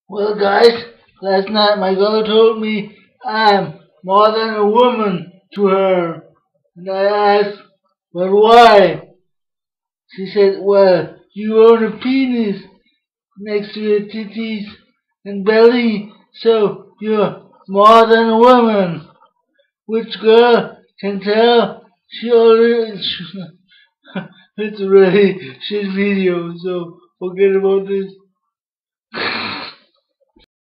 Well, guys, last night my girl told me I'm more than a woman to her. And I asked, "But why?" She said, "Well, you own a penis next to your titties and belly, so you're more than a woman." Which girl can tell she already... It's a really shit video, so forget about this.